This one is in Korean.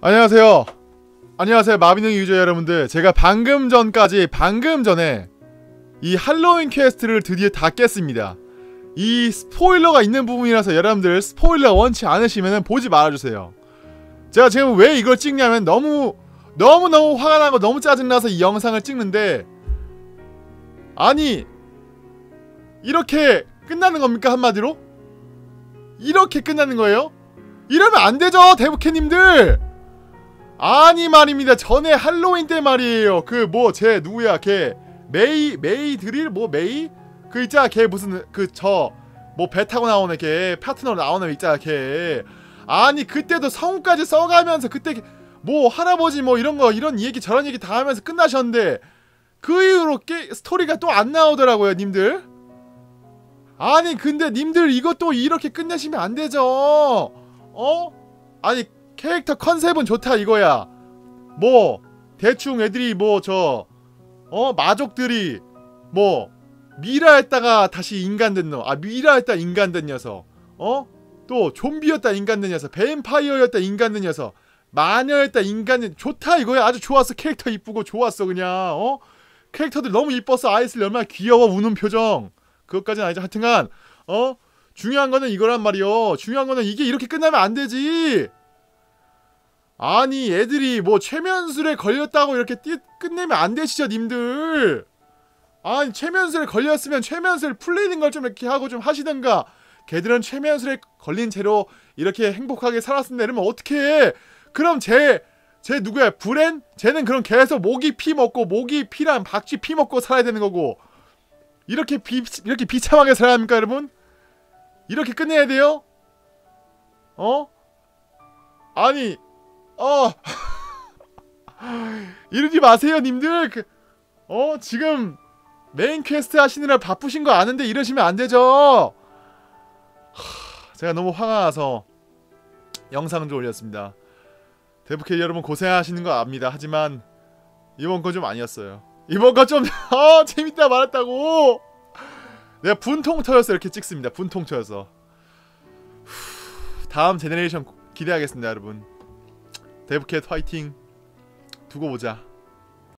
안녕하세요. 안녕하세요 마비노 유저 여러분들. 제가 방금 전에 이 할로윈 퀘스트를 드디어 다 깼습니다. 이 스포일러가 있는 부분이라서 여러분들 스포일러 원치 않으시면 보지 말아주세요. 제가 지금 왜 이걸 찍냐면 너무너무 화가 나고 너무 짜증나서 이 영상을 찍는데, 아니 이렇게 끝나는 겁니까? 한마디로? 이렇게 끝나는 거예요? 이러면 안 되죠 대부캐님들! 아니 말입니다. 전에 할로윈 때 말이에요. 그 뭐 쟤 누구야 걔 메이 드릴 뭐 메이? 그 있잖아 걔 무슨 그 저 뭐 배 타고 나오는 걔 파트너로 나오는 애 있잖아 걔. 아니 그때도 성우까지 써가면서 그때 뭐 할아버지 뭐 이런 거 이런 얘기 저런 얘기 다 하면서 끝나셨는데 그 이후로 스토리가 또 안 나오더라고요 님들. 아니 근데 님들 이것도 이렇게 끝내시면 안 되죠. 아니 캐릭터 컨셉은 좋다 이거야. 뭐 대충 애들이 뭐 저 마족들이 뭐 미라였다가 다시 인간 된 놈, 미라였다 인간 된 녀석, 또 좀비였다 인간 된 녀석, 뱀파이어였다 인간 된 녀석, 마녀였다 인간 된 좋다 이거야. 아주 좋았어. 캐릭터 이쁘고 좋았어 그냥. 캐릭터들 너무 이뻤어. 아이슬리 얼마나 귀여워 우는 표정. 그것까지는 아니죠. 하여튼간 중요한 거는 이거란 말이요. 중요한 거는 이게 이렇게 끝나면 안 되지. 아니 애들이 뭐 최면술에 걸렸다고 이렇게 끝내면 안 되시죠 님들. 아니 최면술에 걸렸으면 최면술 풀리는 걸 좀 이렇게 하고 좀 하시던가. 걔들은 최면술에 걸린 채로 이렇게 행복하게 살았습니다 이러면 어떡해. 그럼 쟤 누구야 브렌? 쟤는 그럼 계속 모기 피 먹고 모기 피랑 박쥐 피 먹고 살아야 되는 거고, 이렇게 비참하게 살아야 합니까 여러분? 이렇게 끝내야 돼요? 아니 이러지 마세요 님들. 지금 메인 퀘스트 하시느라 바쁘신 거 아는데 이러시면 안 되죠. 제가 너무 화가 나서 영상을 올렸습니다. 데브캐 여러분 고생하시는 거 압니다. 하지만 이번 거 좀 아니었어요. 이번 거 좀 재밌다 말았다고. 내가 분통 터져서 이렇게 찍습니다. 분통 터져서. 다음 제너레이션 기대하겠습니다 여러분. 데브캣 화이팅. 두고 보자.